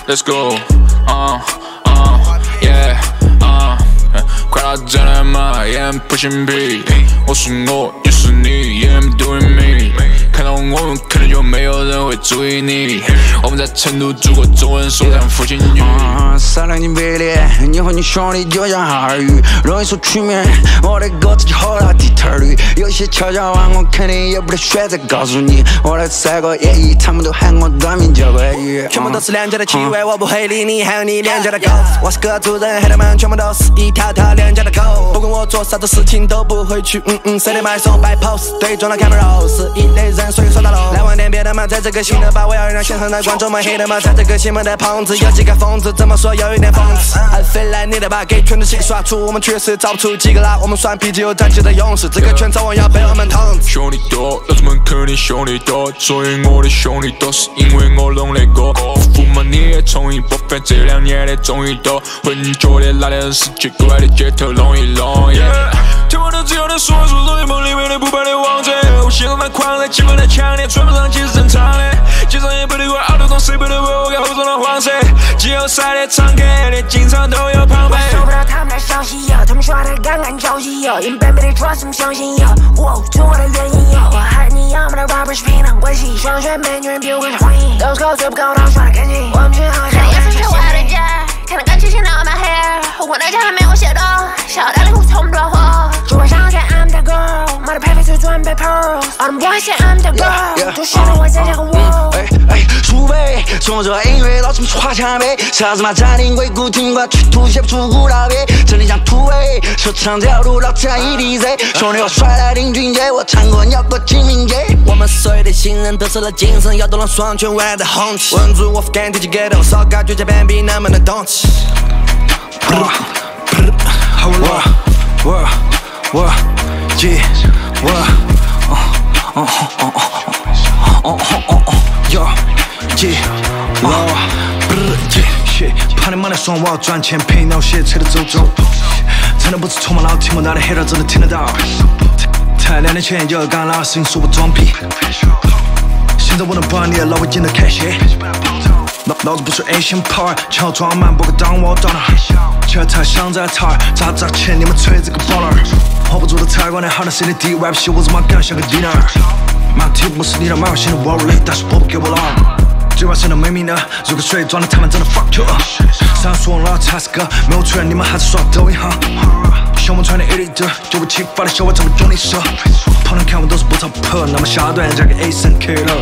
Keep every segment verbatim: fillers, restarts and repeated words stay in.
Let's go， 啊啊 ，Yeah， 啊，快到站来嘛，也不行屁。我是我，也是你 ，Yeah I'm doing me。看到我们，可能就没有人会注意你。我们在成都祖国中文说唱复兴语。 善良的威廉，你和你兄弟就像哈尔鱼，容易受曲面。我的歌自己吼到地头绿，有些悄悄话我肯定也不得选择告诉你。我的三个演绎，他们都喊我短命交关语。 全部都是廉价的气味，我不会理你，还有你廉价的狗。我是个主人，黑他们全部都是一条条廉价的狗。不管我做啥子事情都不会去嗯嗯，谁的买手摆 pose， 对中了看不肉，是一类人，所以说大路。来晚点别他妈在这个新的吧，我要让现场的观众们黑他妈在这个新闻的棚子，有几个疯子，怎么说有一点讽刺。I feel like 你的吧，给圈子洗个耍出，我们确实找不出几个啦，我们算脾气有战气的勇士，这个圈早晚要被我们统治。 兄弟多，老子们肯定兄弟多，所以我的兄弟多是因为我弄的歌。不服嘛你也冲一波，反正这两年的综艺多，会你觉得哪点是去国外的街头弄一弄 ？Yeah， 全部都只有你说出综艺梦里面的不败的王者。我现在蛮狂热，气氛太强烈，穿不上其实正常的。街上也不得过奥特中，谁不得过我给后中的黄色。季后赛的常客，连经常都有旁白。 我收不到他们的消息哟，他们说的刚刚交息哟，因为没得抓什么相信哟，我做我的原因哟。我和你要么的 rapper 是平等关系，双选美女人比我更受欢迎，都是靠最不高档耍的干净。我们最好像也是我的姐，看得更清醒到 my hair， 我那家还没有写到，小大里胡从不着火。主播上线 I'm the girl， 妈的配备最准备 pearls， all them boys say I'm the girl， 都晓得我在这个 world。 哎哎，储备，从这音乐老子们耍强背，啥子嘛暂停鬼谷听过，去吐写不出古道别，真的像突围，说唱这条路老子一 D Z， 兄弟我帅来顶军阶，我唱过鸟过清明节。 我们所有的新人得失了精神，要懂了双拳未来的红旗。稳住我不敢提起 ghetto， 少搞绝佳斑比能不能动起？ 我我我我记我哦哦哦哦哦哦哦哟记我不记 shit， 怕你妈的说我要赚钱，陪你闹些车的走走，真的不是臭骂老听不到的黑人真的听得到。才两年前有个干老师说我装逼，现在我能把你的老婆演得开心。老老子不是 Asian power， 乔装满不可当我到哪？却太想在套儿，咋咋钱你们吹这个包儿 ，hold 不住的菜馆的好的 C D D rap 戏，我他妈干像个 dinner。马蹄不是你的马，现在我累，但是我不给我浪。嘴巴生的没名的，如果水装的他们真的 fuck you。上说老子还是个没有出来，你们还是刷抖音哈。小梦穿的 editor， 就我启发的小娃这么用力说，旁人看我都是不操破，那么下段加个 Asen killer。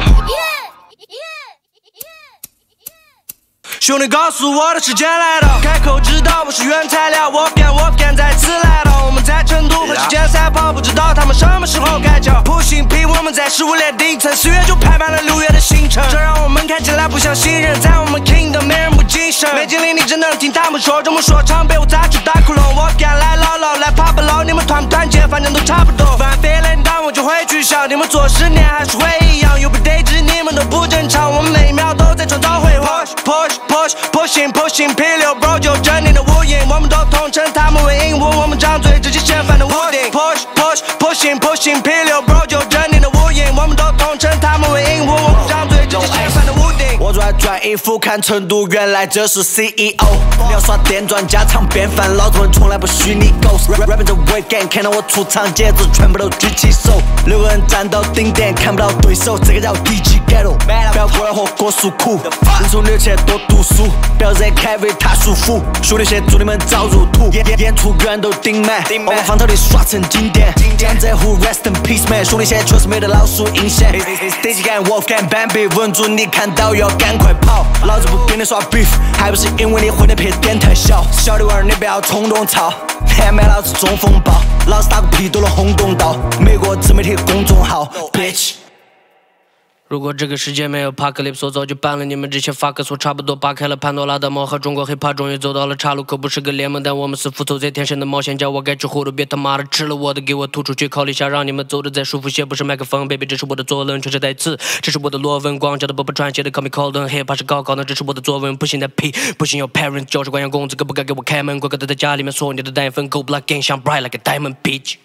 兄弟告诉我的时间来到，开口知道我是原材料，我不敢我不敢再次来到。我们在成都和时间赛跑，不知道他们什么时候开窍。不信屁，我们在十五连顶层，四月就排满了六月的行程，这让我们看起来不像新人，在我们 Kingdom 没人不谨慎。没经历你真的听他们说，这么说唱被我砸出大窟窿。我敢来唠唠，来爬不牢，你们团不团结，反正都差不多。反飞了但我就会取消，你们做十年还是会一样，又不得知你们都不正常，我们每秒都在创造辉煌。Push push pushing pushing P 六 bro 就真理的无影，我们都统称他们为鹦鹉，我们张嘴直接掀翻的屋顶。Push push pushing pushing P 六 bro 就真理的无影，我们都统称他们为鹦鹉，我们张嘴直接掀翻的屋顶。我转转衣服看成都，原来这是 C E O。你要耍电钻家常便饭，老子们从来不虚拟 ghost。Rapping 这 weight game， 看到我出场节奏全部都举起手，六个人站到顶点看不到对手，这个叫低级 ghetto。不要过来和我诉苦，人从六前多读书，不要再开胃太舒服。兄弟些祝你们早入土，演演出全都顶满，我把方头的刷成经典。江浙沪 rest in peace man， 兄弟些确实没得老鼠阴险。Stage 感 wolf 感 Bambii， 稳住你看到要赶快跑，老子不跟你耍 beef， 还不是因为你混的配点太小。小弟娃儿你不要冲动操，连麦老子中风暴，老子打个屁都能轰动到美国自媒体公众号 bitch。如果这个世界没有帕克利索，早就办了你们这些法克索，差不多扒开了潘多拉的魔盒，中国黑怕终于走到了岔路口，不是个联盟，但我们是复仇者，天生的冒险家，我该吃糊涂，别他妈的吃了我的，给我吐出去，考虑下，让你们走的再舒服些，不是麦克风 ，baby， 这是我的作文，全是台词，这是我的罗文，光脚的不不穿鞋的 call me Colden， 黑怕是高考呢，这是我的作文，不行的屁，不行有 parents， 教师管养工资，可不该给我开门，乖乖的在家里面说你的奶粉 ，Go black gang， 像 bright like a diamond bitch。